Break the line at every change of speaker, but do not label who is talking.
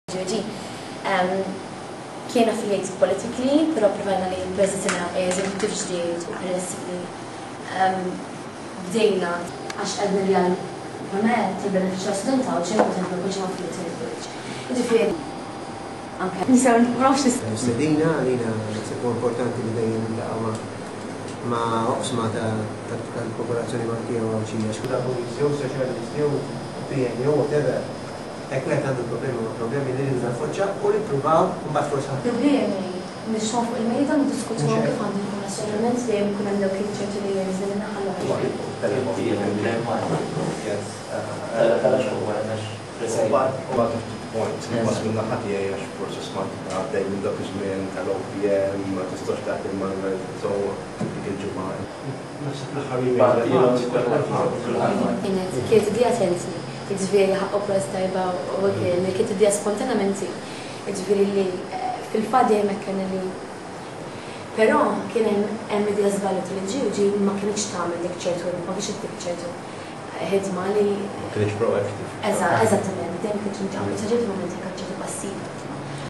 GUG kien affiliated politically, però provajna li s-sena eżekutiv ġdid u peress li bdejna għax għedna li għal-moment il-benefiċċju studentaw ġem u tempo kħuġi affiliated il-college. Ġifieri, anke. Nisaw nafx
Stedina għalina s-sekku importanti li dejjem daqqa ma' oqsma tal-popolazzjoni Maltija u Ghawdxin. Xkuda polizjew, soċjalisti u PN u whatever. Ekmet għandu problemi li n-naffoċċa u li provaw mbagħad forsa.
Problemi nixxon fuq il-mejda ndiskutu kif għandu jkun nazzjonalment dejjem ikun hemm dawk il-ċertu li jinżel naħallu
point, mas minna ħati għax forse smart għaddej minn dak iż-żmien tal-OPM, ma tistax taħt il-manuel, so dik il-ġumma.
Kienet di attenti, ġifieri ħaqqu press tajba u kienet di spontanamenti, ġifieri li fil-fadja jmekkan li. Però kien hemm idea żbaljat li GUG ma kienx tagħmel dik ċertu, ma kienx dik ċertu ħidma li.
Ma kienx proactive.
Eżattament, dejjem kien ġamlu saġġet momenti kien ċertu passiva.